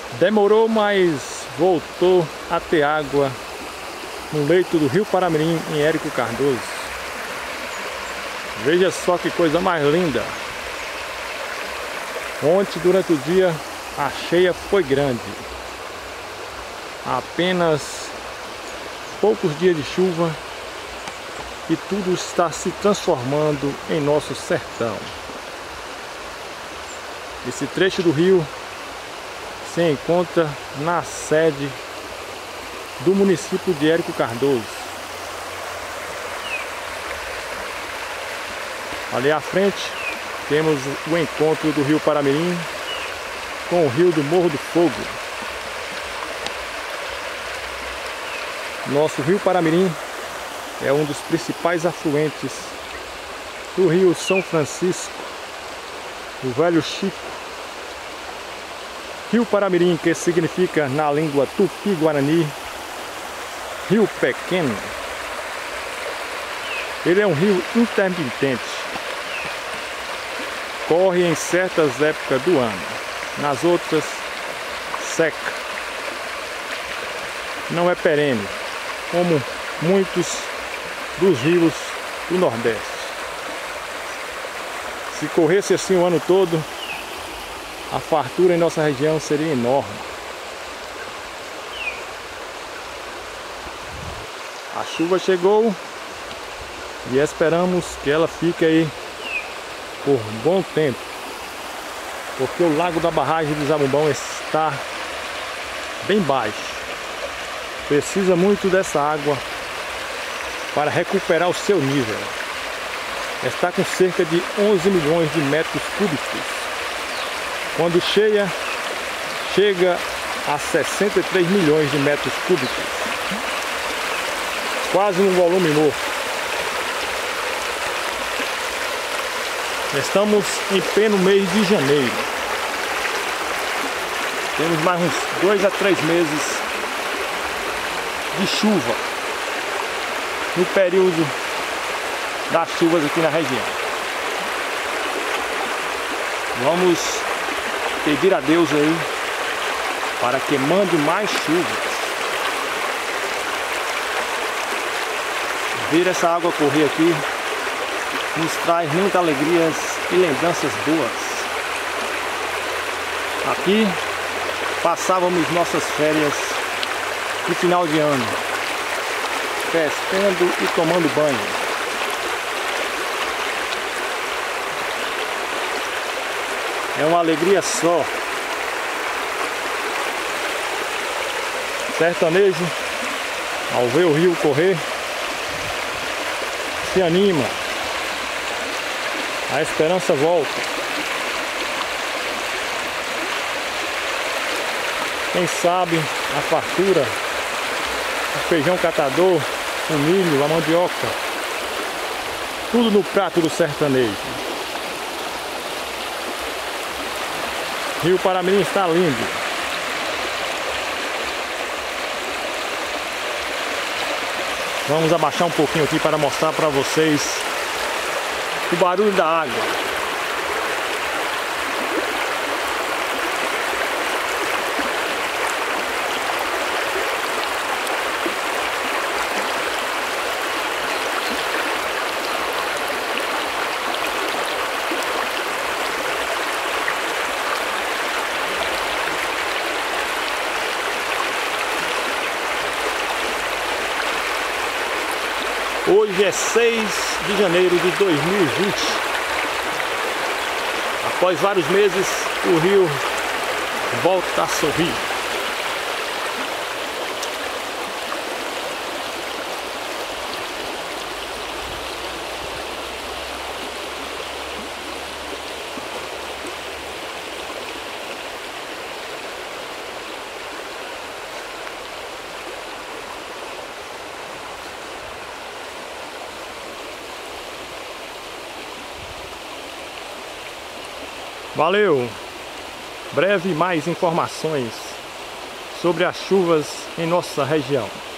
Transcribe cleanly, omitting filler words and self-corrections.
Demorou, mas voltou a ter água no leito do Rio Paramirim, em Érico Cardoso. Veja só que coisa mais linda. Ontem, durante o dia, a cheia foi grande. Apenas poucos dias de chuva e tudo está se transformando em nosso sertão. Esse trecho do rio se encontra na sede do município de Érico Cardoso. Ali à frente temos o encontro do Rio Paramirim com o rio do Morro do Fogo. Nosso Rio Paramirim é um dos principais afluentes do Rio São Francisco, o Velho Chico. Rio Paramirim, que significa na língua tupi-guarani rio pequeno. Ele é um rio intermitente. Corre em certas épocas do ano, nas outras seca. Não é perene, como muitos dos rios do Nordeste. Se corresse assim o ano todo, a fartura em nossa região seria enorme. A chuva chegou e esperamos que ela fique aí por bom tempo, porque o lago da barragem do Zabumbão está bem baixo. Precisa muito dessa água para recuperar o seu nível. Está com cerca de 11 milhões de metros cúbicos. Quando cheia, chega a 63 milhões de metros cúbicos. Quase um volume novo. Estamos em pleno mês de janeiro. Temos mais uns 2 a 3 meses de chuva no período das chuvas aqui na região. Vamos pedir a Deus aí para que mande mais chuvas. Ver essa água correr aqui nos traz muitas alegrias e lembranças boas. Aqui passávamos nossas férias de final de ano, pescando e tomando banho. É uma alegria só. Sertanejo, ao ver o rio correr, se anima. A esperança volta. Quem sabe a fartura, o feijão catador, o milho, a mandioca, tudo no prato do sertanejo. Rio Paramirim está lindo. Vamos abaixar um pouquinho aqui para mostrar para vocês o barulho da água. Hoje é 6 de janeiro de 2020. Após vários meses, o rio volta a sorrir. Valeu! Breve mais informações sobre as chuvas em nossa região.